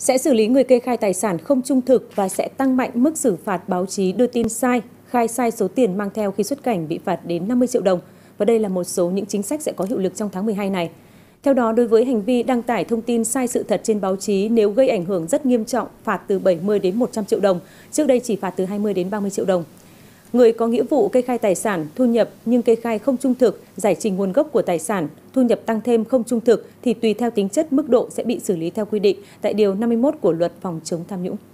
Sẽ xử lý người kê khai tài sản không trung thực và sẽ tăng mạnh mức xử phạt báo chí đưa tin sai, khai sai số tiền mang theo khi xuất cảnh bị phạt đến 50 triệu đồng. Và đây là một số những chính sách sẽ có hiệu lực trong tháng 12 này. Theo đó, đối với hành vi đăng tải thông tin sai sự thật trên báo chí nếu gây ảnh hưởng rất nghiêm trọng, phạt từ 70 đến 100 triệu đồng, trước đây chỉ phạt từ 20 đến 30 triệu đồng. Người có nghĩa vụ kê khai tài sản, thu nhập nhưng kê khai không trung thực, giải trình nguồn gốc của tài sản, thu nhập tăng thêm không trung thực thì tùy theo tính chất mức độ sẽ bị xử lý theo quy định tại Điều 51 của Luật phòng chống tham nhũng.